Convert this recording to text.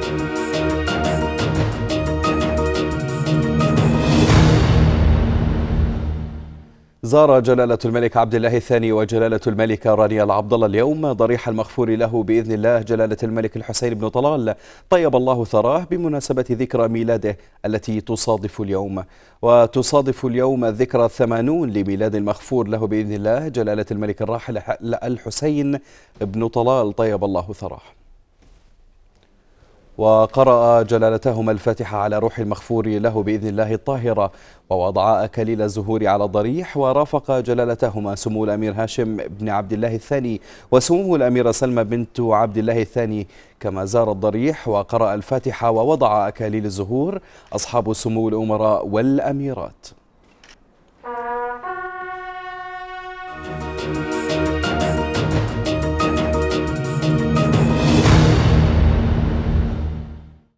زار جلالة الملك عبد الله الثاني وجلالة الملكة رانيا العبد الله اليوم ضريح المغفور له بإذن الله جلالة الملك الحسين بن طلال طيب الله ثراه بمناسبة ذكرى ميلاده التي تصادف اليوم. وتصادف اليوم الذكرى 80 لميلاد المغفور له بإذن الله جلالة الملك الراحل الحسين بن طلال طيب الله ثراه. وقرأ جلالتهما الفاتحة على روح المغفور له بإذن الله الطاهرة ووضعا أكاليل الزهور على الضريح. ورافق جلالتهما سمو الأمير هاشم بن عبد الله الثاني وسمو الأميرة سلمى بنت عبد الله الثاني كما زار الضريح وقرأ الفاتحة ووضع أكاليل الزهور أصحاب سمو الأمراء والأميرات.